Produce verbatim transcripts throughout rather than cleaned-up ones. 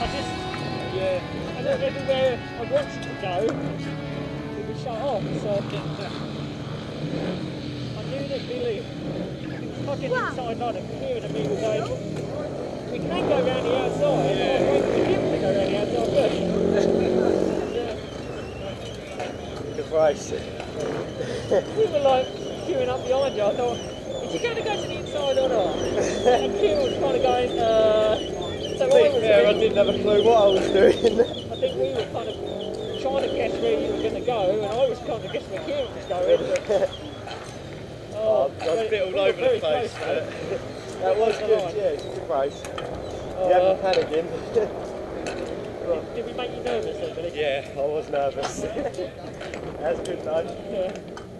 just, yeah. And then everywhere I wanted to go, it was shut off. So I knew that Billy, he was fucking wow. inside night and clearing and me was going, we can go around the outside. Yeah. I was waiting for him to go around the outside first. Good race. We were like queuing up behind you. I thought, is he going to go to the inside or not? And Q was kind of going, uh... So I was yeah, I didn't have a clue what I was doing. I think we were kind of trying to guess where you were going to go, and I was trying to guess where Kieran was going. But, oh, I was a bit all over the place. Close, that was good, line. Yeah, it's a good race. Uh, you haven't panicking. did, did we make you nervous then, Billy? Yeah, I was nervous. That's good though. Yeah.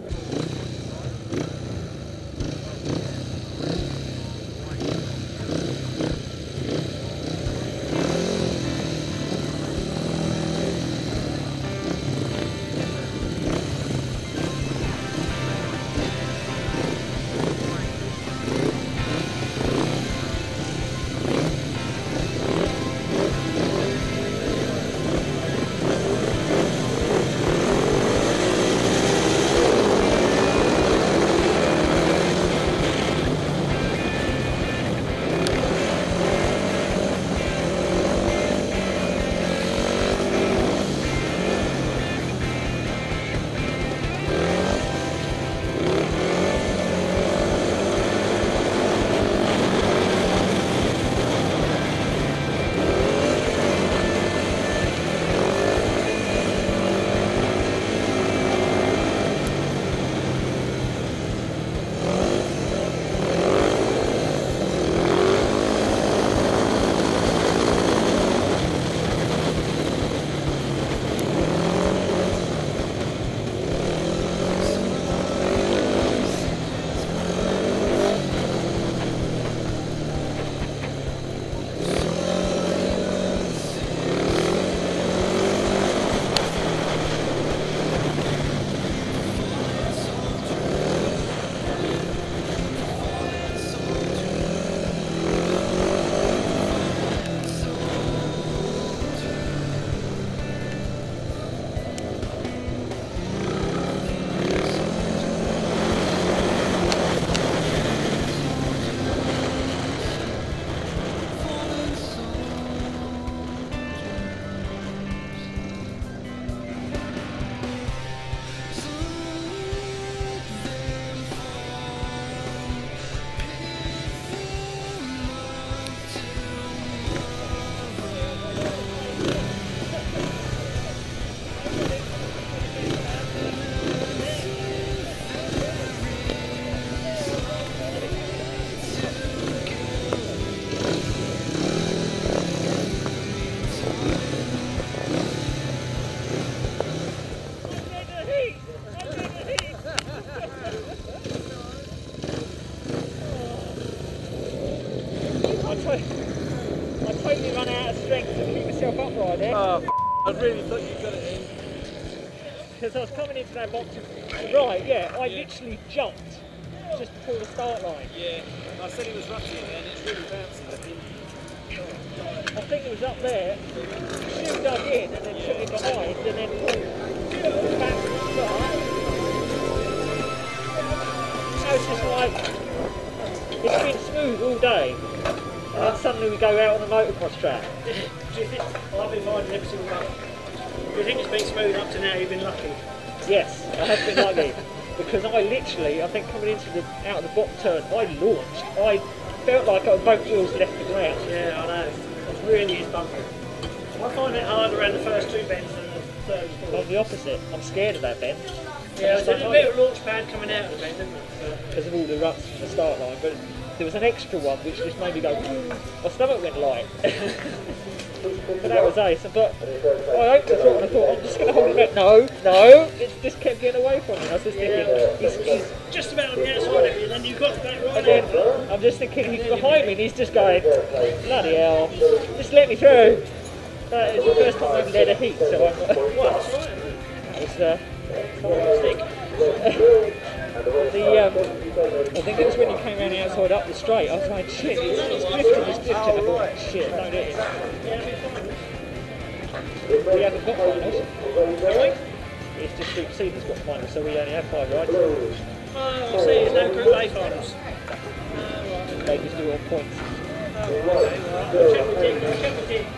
I totally ran out of strength to keep myself upright there. Oh, I really thought you got it in. Because I was coming into that box, right, yeah, I yeah. literally jumped just before the start line. Yeah, I said it was rusty and it's really bouncy. I think. I think it was up there, shoe dug in and then yeah. took it behind and then pulled back to the start. So it's just like, it's been smooth all day. And then suddenly we go out on the motocross track. Do you think, I've been riding every single month. Do you think it's been smooth up to now, you've been lucky? Yes, I have been lucky. Because I literally, I think coming into the, out of the box turn, I launched. I felt like I, both wheels left the ground. Yeah, I know. It really is bumpy. I find it hard around the first two bends and the third and fourth. I'm the opposite. I'm scared of that bend. Yeah, there's a bit of launch pad coming out of the bend, isn't it? Because of all the ruts from the start line. But there was an extra one which just made me go, my stomach went light. But that was ace. But I opened the throttle and I thought, I'm just going to hold it back. No, no, it just kept getting away from me. I was just thinking, yeah. he's, he's just about on the outside of you, and then you've got that right and then I'm just thinking, he's behind me and he's just going, bloody hell, just let me through. That is the first time I've led a heat, so I'm like, well, that's right. That was uh, fantastic. The, um, I think it was when you came around the outside up the straight, I was like, shit, it's, it's drifting, it's drifting. I thought, shit, don't hit it. We haven't got finals. Sorry? It's just Group C that's got finals, so we only have five rides. Oh, I see, there's no Group A finals. They just do it on points. Oh, okay, right. I'll check with it, I'll check with it.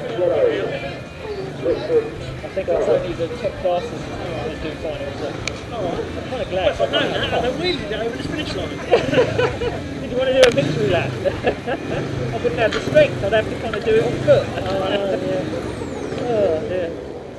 I think it's only the top classes that do finals. So Alright. I'm kind of Well, glad. if I'd known that, I'd have wheeled it over the finish line. Did you want to do a victory lap? I wouldn't have the strength, I'd have to kind of do it on foot. Oh, yeah. Oh dear.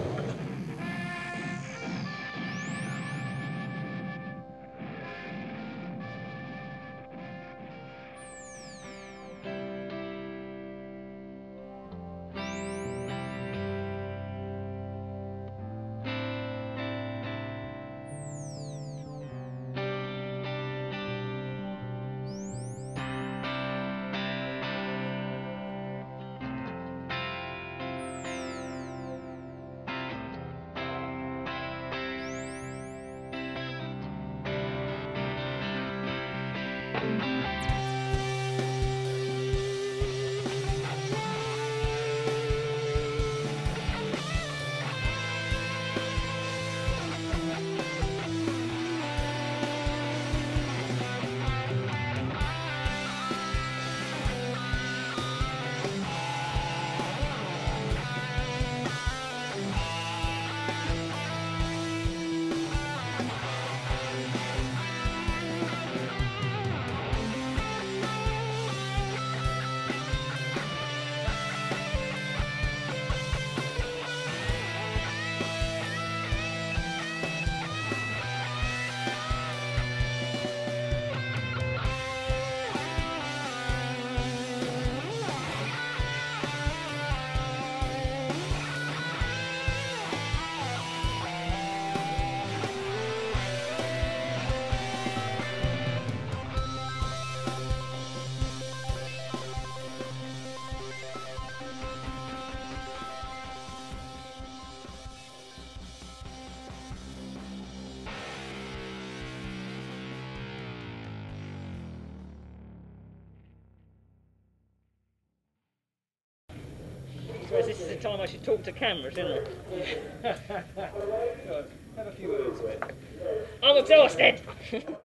Suppose this is the time I should talk to cameras, isn't it? Have a few words with. I'm exhausted!